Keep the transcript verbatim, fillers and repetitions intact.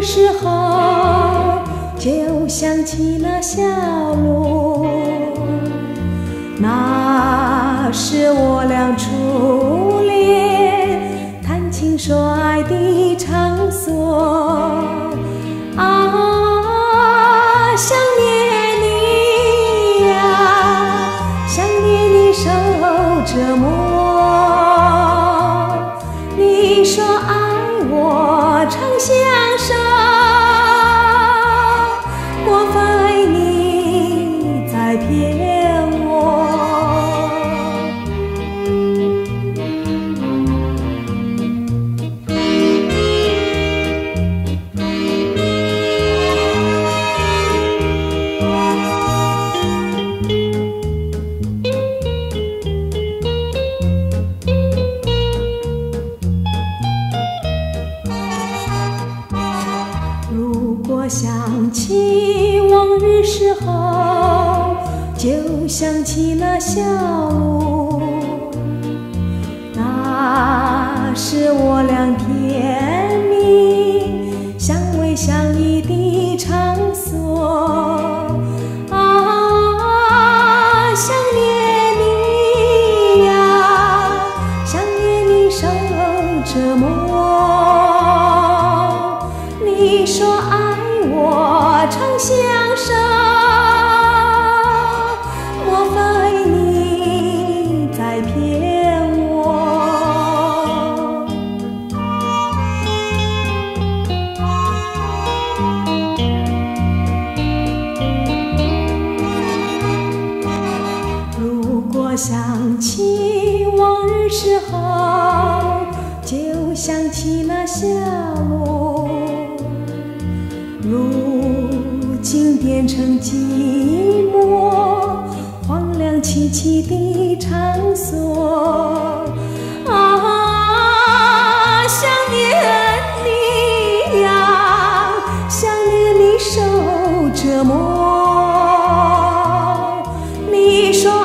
时候，就想起了小路，那是我俩初恋谈情说爱的场所。啊，想念你呀，想念你受折磨。你说爱我常相守，莫非你在骗我？如果想起往日时候，就想起了小路，那是我俩甜蜜相偎相依的场所。啊，想念你呀，想念你受折磨。你说爱我常相守，莫非你在骗我？如果想起往日时候，就想起了小路，如今变成寂寞荒凉凄凄的场所。啊，想念你呀，想念你受折磨。你说